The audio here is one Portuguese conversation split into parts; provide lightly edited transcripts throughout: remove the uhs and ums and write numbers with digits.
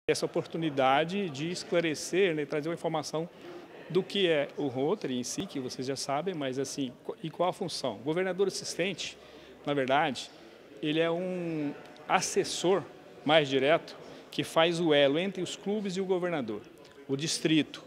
Essa oportunidade de esclarecer, né, trazer uma informação do que é o Rotary em si, que vocês já sabem, mas assim, e qual a função? O governador assistente, na verdade, ele é um assessor mais direto que faz o elo entre os clubes e o governador. O distrito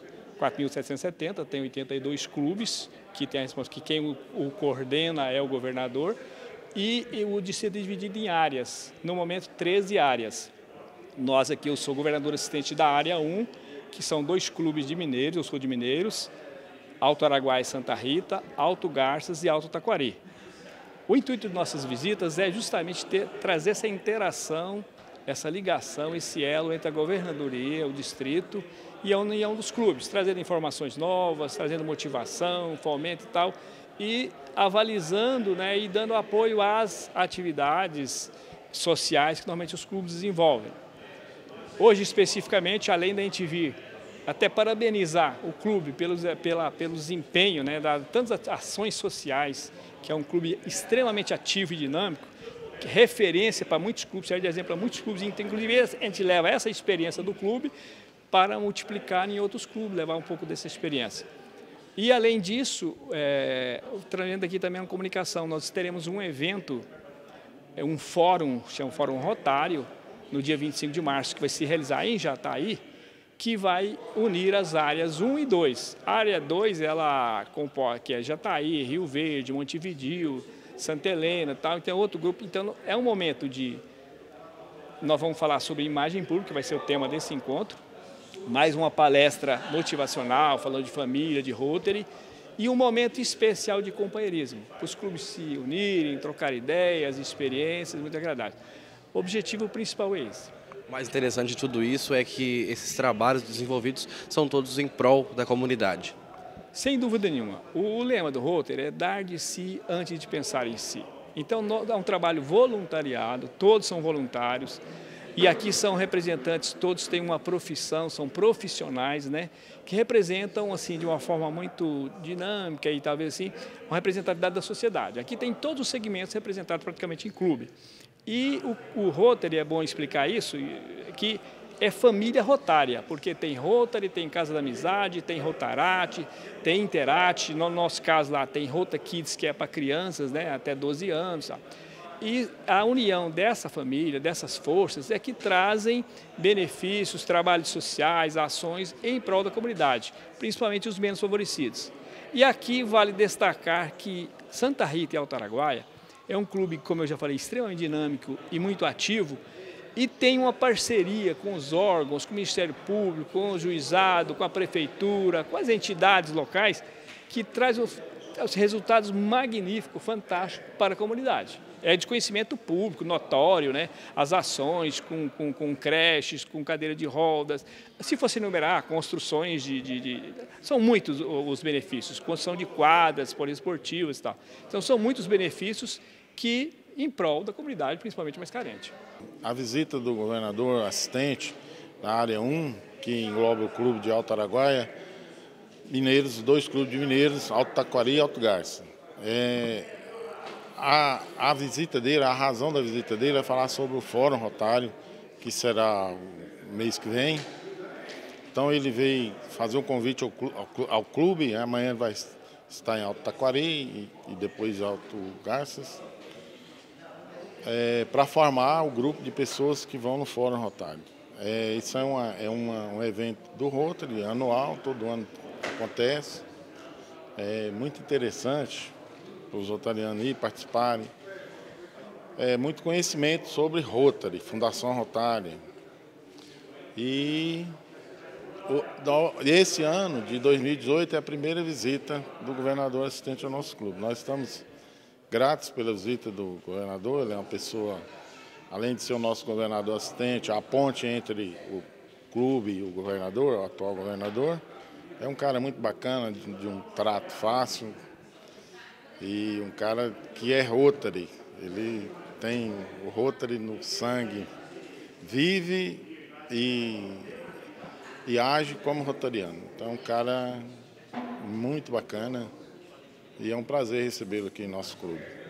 4.770 tem 82 clubes, que tem a resposta que quem o coordena é o governador, e o distrito é dividido em áreas, no momento 13 áreas. Nós aqui, eu sou governador assistente da área 1, que são 2 clubes de Mineiros, eu sou de Mineiros, Alto Araguaia e Santa Rita, Alto Garças e Alto Taquari. O intuito de nossas visitas é justamente trazer essa interação, essa ligação, esse elo entre a governadoria, o distrito e a união dos clubes, trazendo informações novas, trazendo motivação, fomento e tal, e avalizando, né, e dando apoio às atividades sociais que normalmente os clubes desenvolvem. Hoje, especificamente, além da gente vir até parabenizar o clube pelo desempenho, né, de tantas ações sociais, que é um clube extremamente ativo e dinâmico, que é referência para muitos clubes, serve de exemplo para muitos clubes, inclusive a gente leva essa experiência do clube para multiplicar em outros clubes, levar um pouco dessa experiência. E, além disso, trazendo aqui também uma comunicação, nós teremos um evento, um fórum, chama Fórum Rotário, no dia 25 de março, que vai se realizar em Jataí, que vai unir as áreas 1 e 2. A área 2, ela comporta, que é Jataí, Rio Verde, Montevidéu, Santa Helena, tal, então é outro grupo. Então é um momento de... Nós vamos falar sobre imagem pública, que vai ser o tema desse encontro, mais uma palestra motivacional, falando de família, de Rotary, e um momento especial de companheirismo, para os clubes se unirem, trocar ideias, experiências, muito agradáveis. O objetivo principal é esse. O mais interessante de tudo isso é que esses trabalhos desenvolvidos são todos em prol da comunidade. Sem dúvida nenhuma. O lema do Rotary é dar de si antes de pensar em si. Então, é um trabalho voluntariado, todos são voluntários, e aqui são representantes, todos têm uma profissão, são profissionais, né, que representam assim, de uma forma muito dinâmica e talvez assim, uma representatividade da sociedade. Aqui tem todos os segmentos representados praticamente em clube. E o Rotary, é bom explicar isso, que é família rotária, porque tem Rotary, tem Casa da Amizade, tem Rotarate, tem Interate, no nosso caso lá tem Rota Kids, que é para crianças, né, até 12 anos. Sabe? E a união dessa família, dessas forças, é que trazem benefícios, trabalhos sociais, ações em prol da comunidade, principalmente os menos favorecidos. E aqui vale destacar que Santa Rita e Alto Araguaia é um clube, como eu já falei, extremamente dinâmico e muito ativo, e tem uma parceria com os órgãos, com o Ministério Público, com o juizado, com a prefeitura, com as entidades locais, que traz os resultados magníficos, fantásticos para a comunidade. É de conhecimento público, notório, né? As ações com creches, com cadeira de rodas. Se fosse enumerar, construções são muitos os benefícios, construção de quadras poliesportivas e tal. Então, são muitos benefícios que em prol da comunidade, principalmente mais carente. A visita do governador assistente na área 1, que engloba o clube de Alto Araguaia, Mineiros, 2 clubes de Mineiros, Alto Taquari e Alto Garça. A visita dele, a razão da visita dele é falar sobre o Fórum Rotário, que será o mês que vem. Então ele veio fazer um convite ao clube, amanhã vai estar em Alto Taquari e depois em Alto Garças, para formar o grupo de pessoas que vão no Fórum Rotário. Isso é um evento do Rotary, anual, todo ano acontece. É muito interessante para os rotarianos ir participarem. Muito conhecimento sobre Rotary, Fundação Rotária. E esse ano de 2018 é a primeira visita do governador assistente ao nosso clube. Nós estamos gratos pela visita do governador, ele é uma pessoa, além de ser o nosso governador assistente, a ponte entre o clube e o governador, o atual governador. É um cara muito bacana, de um trato fácil e um cara que é Rotary. Ele tem o Rotary no sangue, vive e age como rotariano. Então é um cara muito bacana e é um prazer recebê-lo aqui em nosso clube.